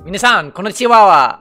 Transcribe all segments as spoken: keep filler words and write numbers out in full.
皆さん、このチワワ。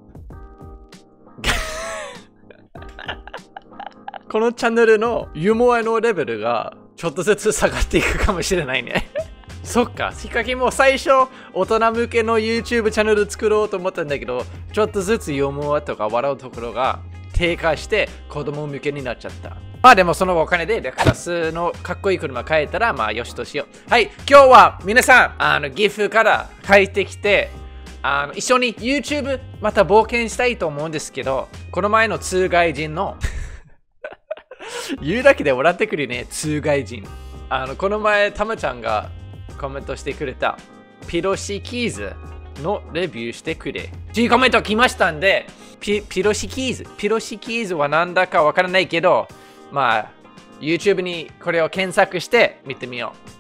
このチャンネルのユーモアのレベルがちょっとずつ下がっていくかもしれないね。そっか、ヒカキンも最初、大人向けの YouTube チャンネル作ろうと思ったんだけど、ちょっとずつユーモアとか笑うところが低下して子供向けになっちゃった。まあでもそのお金でレクサスのかっこいい車買えたらまあよしとしよう。はい、今日は皆さん、あの岐阜から帰ってきて、あの一緒に YouTube また冒険したいと思うんですけど、この前の通外人の言うだけで笑ってくるね、通外人。あのこの前たまちゃんがコメントしてくれたピロシキーズのレビューしてくれ。G コメント来ましたんで、ピ, ピロシキーズ。ピロシキーズはなんだかわからないけど、まあ YouTube にこれを検索して見てみよう。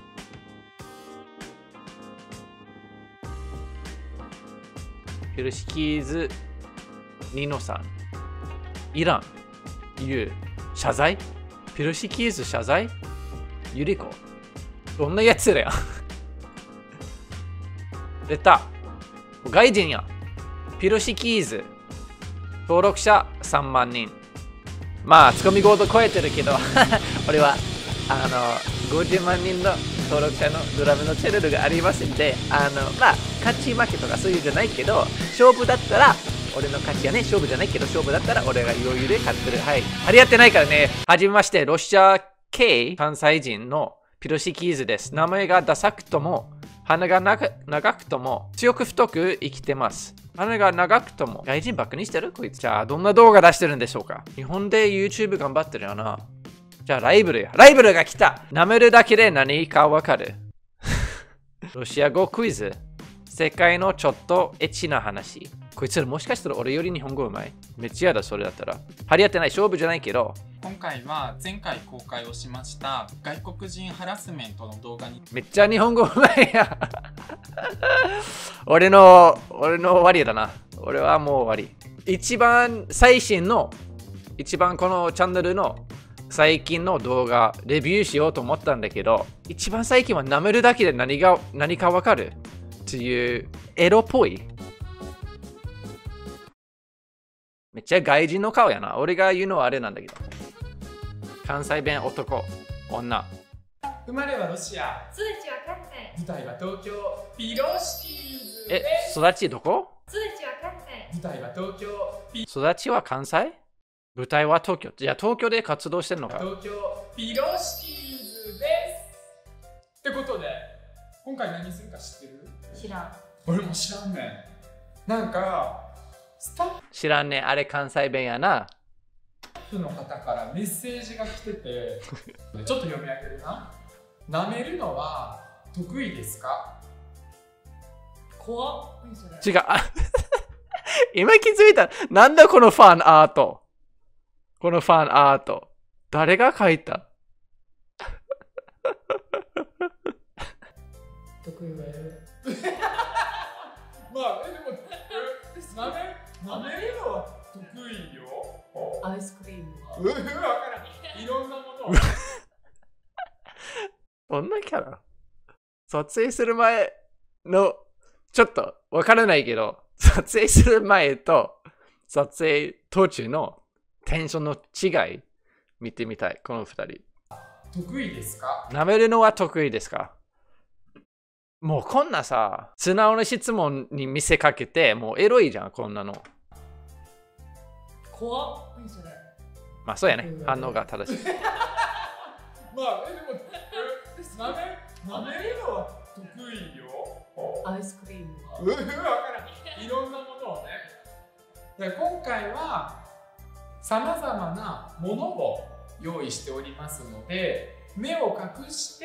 ピロシキーズニノさん。イラン。ユー。謝罪？ピロシキーズ謝罪？ユリコ。どんなやつだよ。出た。外人や。ピロシキーズ。登録者さんまんにん。まあ、ツッコミゴード超えてるけど、俺は、あの、ごじゅうまんにんの登録者のドラムのチャンネルがありますんで、あの、まあ、勝ち負けとかそういうじゃないけど、勝負だったら、俺の勝ちやね、勝負じゃないけど、勝負だったら俺が余裕で勝ってる。はい。張り合ってないからね。はじめまして、ロシア系関西人のピロシキーズです。名前がダサくとも、鼻が長くとも、強く太く生きてます。鼻が長くとも、外人バカにしてるこいつ。じゃあ、どんな動画出してるんでしょうか。日本で YouTube 頑張ってるよな。じゃあ、ライブルや。ライブルが来た。舐めるだけで何かわかる。ロシア語クイズ。世界のちょっとエッチな話。こいつらもしかしたら俺より日本語うまい？めっちゃ嫌だ、それだったら。張り合ってない、勝負じゃないけど。 今回は前回公開をしました外国人ハラスメントの動画にめっちゃ日本語うまいや。俺の、俺の終わりだな。俺はもう終わり。一番最新の、一番このチャンネルの最近の動画、レビューしようと思ったんだけど、一番最近は舐めるだけで何が、何かわかるっていうエロっぽい。めっちゃ外人の顔やな。俺が言うのはあれなんだけど。関西弁男、女。 生まれはロシア。 育ちは関西。 舞台は東京。ピロシキーズえ、 です。 育ちどこ？ 育ちは関西。 舞台は東京。ピ育ちは関西？舞台は東京。じゃあ東京で活動してんのか？ 東京。ピロシキーズです。ってことで、今回何するか知ってる？ 知らん。 俺も知らんねん。なんか、スタッ知らんね。あれ関西弁やな。 フの方からメッセージが来てて、ちょっと読み上げるな。舐めるのは得意ですか？ 怖っ。何それ。 違う。今気づいた。なんだこのファンアート。このファンアート。誰が書いた？ 得意はやる。 まあ、え、でも、え、舐め、舐めるのは得意よ。 アイスクリーム。 うわ、わからん。いろんなものを。 どんなキャラ？撮影する前の、ちょっとわからないけど、撮影する前と撮影途中のテンションの違い見てみたい、この二人。 得意ですか？ 舐めるのは得意ですか？もうこんなさ、素直な質問に見せかけて、もうエロいじゃん、こんなの。 怖っ。何それ。 まあそうやね、反応が正しい。 まあ、え、でも、え、舐め、舐めるのは得意よ。 アイスクリーム。 うわ、わからん。いろんなものをね。で、今回は、さまざまなものを用意しておりますので、目を隠して、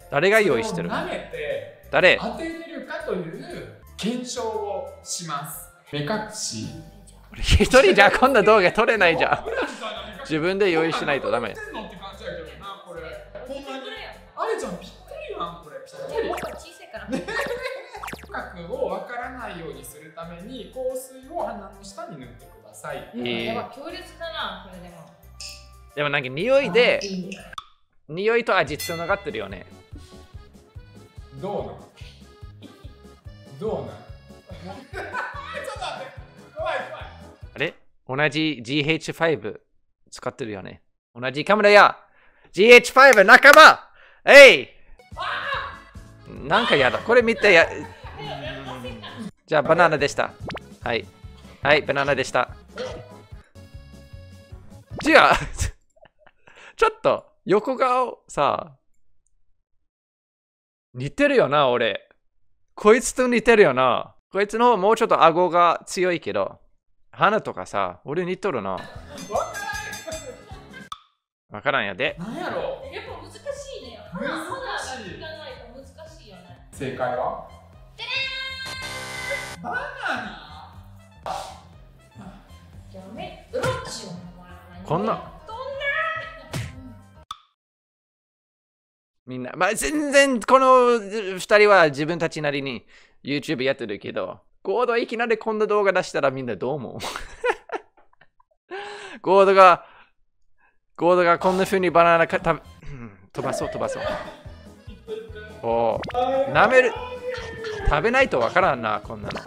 誰が用意してる？ 舐めて、 誰？ 当てれるかという検証をします。目隠し。 俺一人じゃこんな動画撮れないじゃん。自分で用意しないとダメ。 ってんのって感じやけどな、これ。ほんまに。あれじゃん、ぴったりやん、これ。ぴったり。 もっと小さいから。 深くをわからないようにするために、香水を鼻の下に塗ってください。 えーやば、強烈だな、これでも。 でもなんか匂いで、 いい匂いと味つながってるよね。 どうなんどうなん同じ ジーエイチファイブ 使ってるよね。同じカメラや ジーエイチファイブ 仲間えいなんかやだ。これ見てや。じゃあバナナでした。はい。はい、バナナでした。違うちょっと横顔さ、似てるよな、俺。こいつと似てるよな。こいつの方もうちょっと顎が強いけど、鼻とかさ、俺似とるな。わからんやで。 なんやろやっぱ難しいね。鼻が聞かないと難しいよね。 正解はバナナやめ、うろっちよ。 こんな。みんな、まあ、全然このふたりは自分たちなりに YouTube やってるけど、ゴードいきなりこんな動画出したらみんなどう思うゴードが、ゴードがこんな風にバナナか食べ、飛ばそう飛ばそう。おお、舐める。食べないとわからんな、こんなの。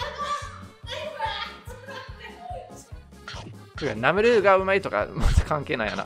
舐めるがうまいとか関係ないやな。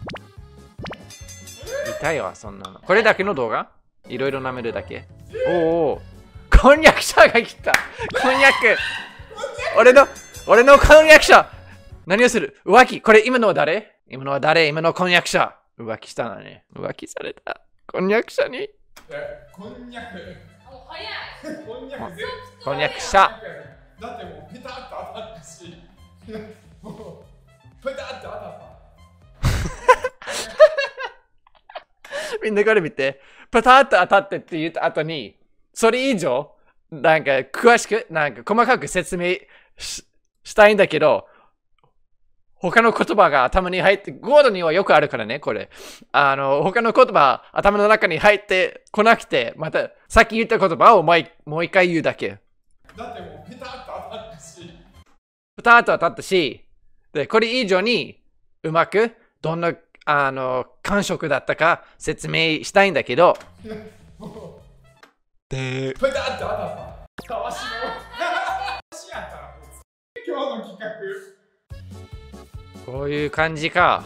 痛いわ、そんなの。これだけの動画いろいろ舐めるだけ。おお、こんにゃく者が来た。こんにゃく。俺の、俺のこんにゃく者。何をする浮気。これ今のは誰今のは誰今のこんにゃく者。浮気したのね。浮気された。こんにゃく者に。 え、こんにゃく。 もう早い。 こんにゃく全部。 こんにゃく者。 だってもうペタッと当たったし。もうペタッと当たった。 みんなこれ見て、パタッと当たってって言った後に、それ以上、なんか詳しく、なんか細かく説明 し, したいんだけど、他の言葉が頭に入って、ゴードにはよくあるからね、これ。あの、他の言葉、頭の中に入ってこなくて、また、さっき言った言葉をもう一もう一回言うだけ。 だってもうペタッと当たったし。 ペタッと当たったし、で、これ以上にうまく、どんな、あの、感触だったか説明したいんだけど。 で、ペタッと当たった。たわしの。しやったら、今日の企画。 こういう感じか。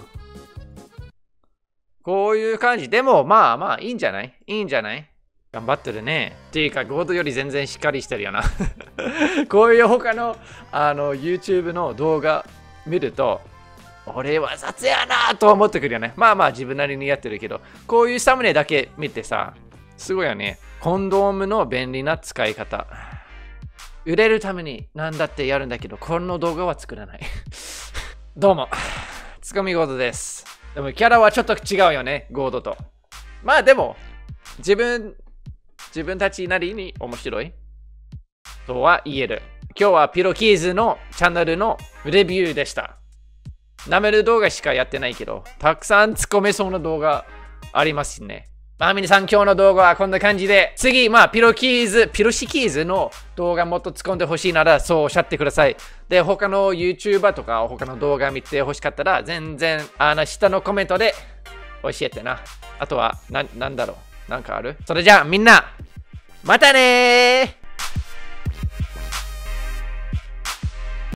こういう感じ。でも、まあまあ、いいんじゃないいいんじゃない頑張ってるね。っていうか、ゴードより全然しっかりしてるよな。こういう他の、あの、YouTube の動画見ると、俺は雑やなと思ってくるよね。まあまあ、自分なりにやってるけど、こういうサムネだけ見てさ、すごいよね。コンドームの便利な使い方。売れるために何だってやるんだけど、この動画は作らない。どうも、つかみゴードです。でもキャラはちょっと違うよね、ゴードと。まあでも、自分、自分たちなりに面白いとは言える。今日はピロキーズのチャンネルのレビューでした。舐める動画しかやってないけど、たくさん突っ込めそうな動画ありますね。まあ皆さん今日の動画はこんな感じで、次、まあピロキーズ、ピロシキーズの動画もっと突っ込んでほしいならそうおっしゃってください。で、他の YouTuber とか他の動画見てほしかったら全然、あの下のコメントで教えてな。あとは、な、なんだろうなんかあるそれじゃあみんな、またねー